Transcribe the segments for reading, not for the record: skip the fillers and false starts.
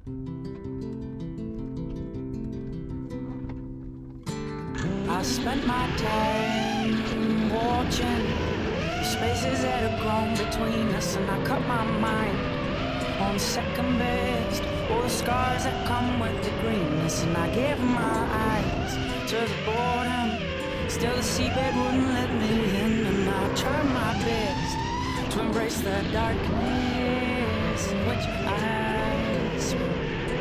I spent my time watching the spaces that have grown between us, and I cut my mind on second best. All the scars that come with the greenness, and I gave my eyes to the boredom. Still the seabed wouldn't let me in, and I tried my best to embrace the darkness in which I swim.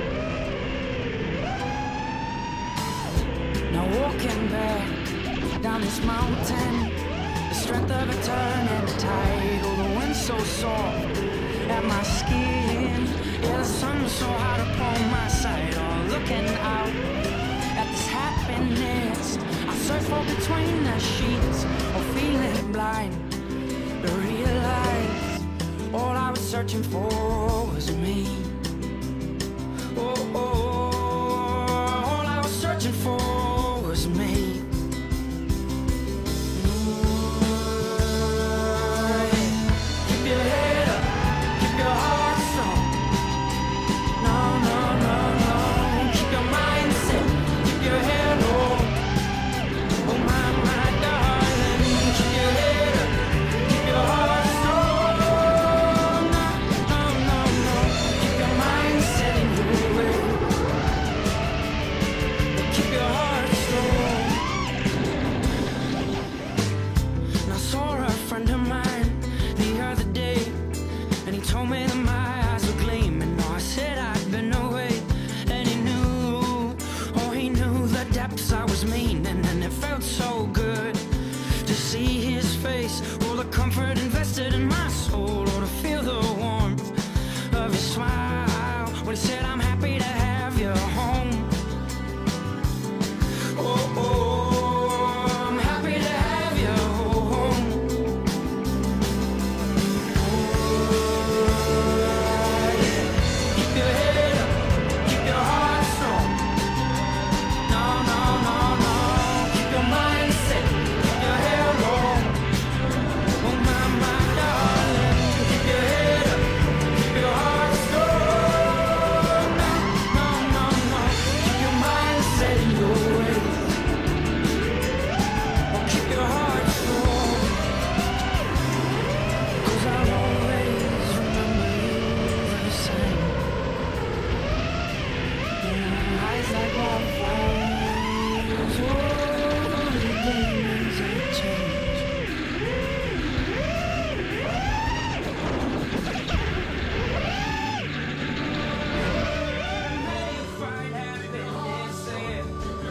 Now walking back down this mountain, the strength of a turning tide. Oh, the wind so soft at my skin, yeah, the sun was so hot upon my side. Oh, looking out at this happiness, I search for between the sheets, or feeling blind to realize all I was searching for was me. Oh, oh, oh, all I was searching for was me. Keep your head up, keep your heart strong. No, no, no, no. Keep your mind set, keep your head low. Oh my darling, keep your head up, keep your heart strong. No, no, no, no. Keep your mind set in your way, but keep your heart strong. And I saw a friend of mine the other day, and he told me that my eyes were gleaming. Oh, I said I'd been away, and he knew, oh, he knew the depths I was meaning, and it felt so good to see his face, all the comfort invested in my soul, or to feel the warmth of his smile when he said, I'm happy to have you home. Oh, oh, I'm happy to have you home. Keep your head up, keep your heart strong. No, no, no, no. Keep your mind set, keep your hair long. Oh my darling, keep your head up, keep your heart strong. No, no, no, no. Keep your mind set in your way, or keep your heart strong. 'Cause I'll always remember you the same. Eyes like wildflowers, oh, the demons have changed. May you find happiness again.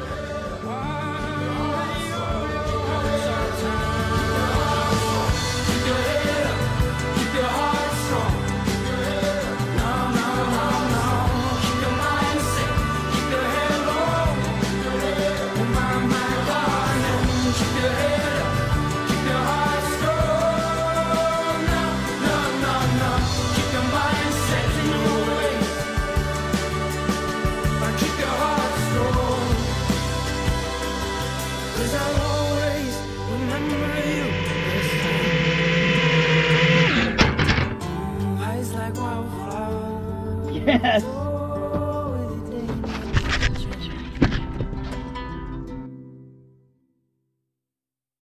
Keep your head up, keep your heart strong. No, no, no, no. Keep your mind set, keep your head low. Oh my darling, keep your head up, keep your heart strong. No, no, no, no. Keep your mind set in your way, but keep your heart strong. 'Cause I'll always remember you this time. Oh, eyes like wildflowers. Yes.